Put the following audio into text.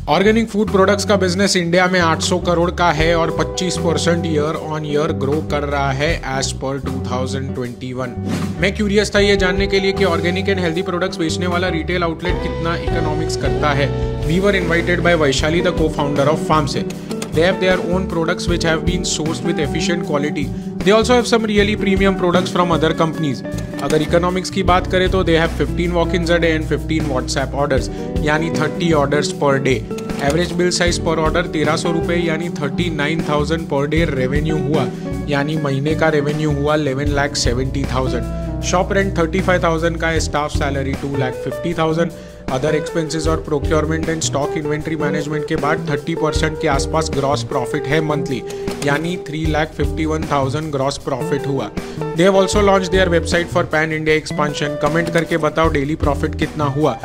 Organic food products का business India में 800 करोड़ का है और 25% ईयर ऑन ईयर ग्रो कर रहा है एज पर 2021। मैं क्यूरियस था ये जानने के लिए कि ऑर्गेनिक एंड हेल्दी प्रोडक्ट्स बेचने वाला रिटेल आउटलेट कितना इकोनॉमिक्स करता है। We were invited by Vaishali, the co-founder of FarmSec. They have their own products which have been sourced with efficient quality. They also have some really premium products from other companies. अगर economics की बात करें तो they have 15 walk-ins a day and 15 WhatsApp orders, यानी 30 orders per day. Average bill size पर order 1300 रुपये यानी 39,000 per day revenue हुआ, यानी महीने का रेवेन्यू हुआ 11,70,000। शॉप रेंट 35,000 का है, स्टाफ सैलरी 2,50,000। अदर एक्सपेंसेस और procurement and stock inventory management के बाद 30% के आसपास ग्रॉस प्रॉफिट है मंथली, यानी 3,51,000 ग्रॉस प्रॉफिट हुआ। They have also launch their website for pan India expansion. Comment करके बताओ डेली प्रॉफिट कितना हुआ।